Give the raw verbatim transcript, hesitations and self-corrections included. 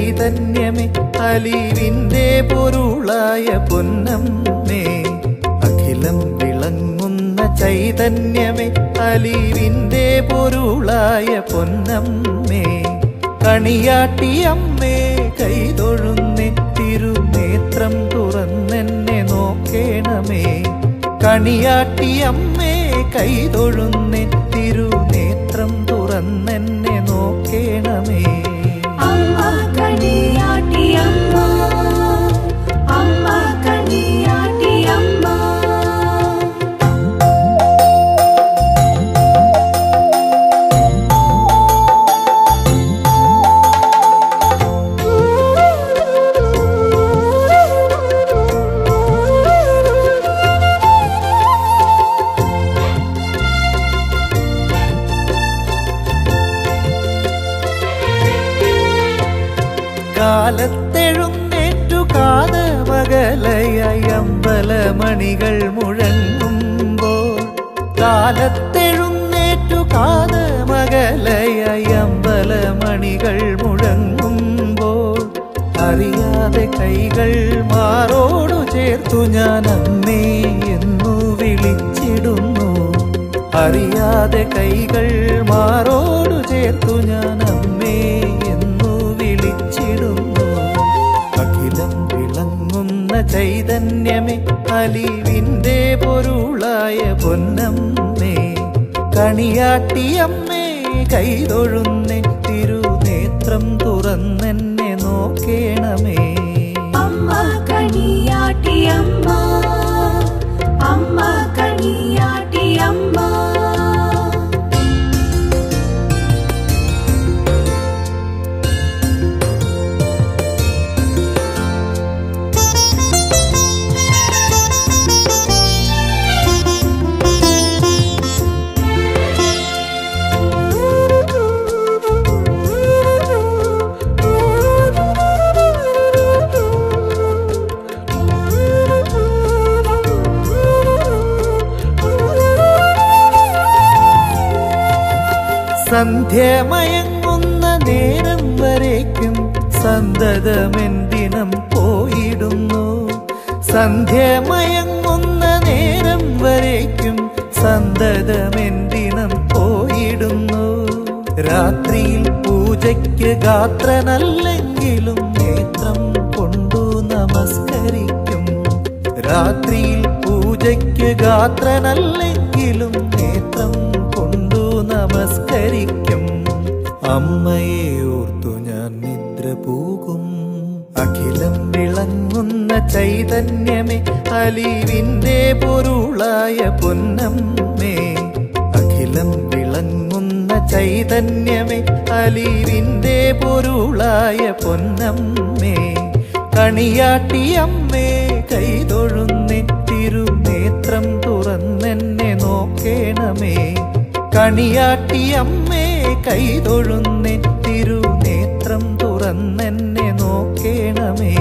ചൈതന്യമേ അലിവിന്റെ പൊരുളായ പൊന്നമ്മേ അഖിലം വിളങ്ങുന്ന ചൈതന്യമേ അലിവിന്റെ പൊരുളായ പൊന്നമ്മേ കണിയാട്ടി അമ്മേ കൈതൊഴുന്നെ തിരുനേത്രം തുറന്നെന്നെ നോക്കേണമേ കണിയാട്ടി അമ്മേ കൈതൊഴുന്നെ തിരുനേത്രം തുറന്നെന്നെ നോക്കേണമേ അമ്മ കണിയാട്ടി അമ്മ അമ്മ കണിയാട്ടി അമ്മ കാലത്തെഴുന്നേറ്റു കാതമകലയായി അമ്പലമണികൾ മുഴങ്ങുമ്പോൾ കാലത്തെഴുന്നേറ്റു കാതമകലയായി അമ്പലമണികൾ മുഴങ്ങുമ്പോൾ അറിയാതെ കൈകൾ മാറോടു ചേർത്തു ഞാൻ അമ്മേ എന്നു വിളിച്ചിടുന്നു അറിയാതെ കൈകൾ മാറോടു ചേർത്തു ഞാൻ അമ്മേ എന്നു വിളിച്ചിടുന്നു അഖിലം വിളങ്ങുന്ന ചൈതന്യമേ അലിവിന്റെ പൊരുളായ പൊന്നമ്മേ കണിയാട്ടി അമ്മേ കൈതൊഴുന്നെ തിരുനേത്രം തുറന്നെന്നെ നോക്കേണമേ അമ്മ കണിയാട്ടി അമ്മ അമ്മ കണിയാട്ടി അമ്മ സന്ധ്യമയങ്ങുന്ന നേരം വരേക്കും സന്തതമെന്തിനം പോയിടുന്നു സന്ധ്യമയങ്ങുന്ന നേരം വരേക്കും സന്തതമെന്തിനം പോയിടുന്നു രാത്രിയിൽ പൂജയ്ക്ക് ഗാത്രനല്ലെങ്കിലും നേത്രം കൊണ്ടു നമസ്കരിക്കും രാത്രിയിൽ പൂജയ്ക്ക് ഗാത്രനല്ലെങ്കിലും നേത്രം കൊണ്ടു നമസ്കരിക്കും അമ്മയെ ഓർത്തു ഞാൻ നിദ്ര പോകും അഖിലം വിളങ്ങുന്ന ചൈതന്യമേ അലിവിന്റെ പൊരുളായ പൊന്നമ്മേ അഖിലം വിളങ്ങുന്ന ചൈതന്യമേ അലിവിന്റെ പൊരുളായ പൊന്നമ്മേ കണിയാട്ടി അമ്മേ കൈതൊഴുന്നെ തിരുനേത്രം തുറന്നെന്നെ നോക്കേണമേ കണിയാട്ടി അമ്മേ കൈതൊഴുന്നെ തിരുനേത്രം തുറന്നെന്നെ നോക്കേണമേ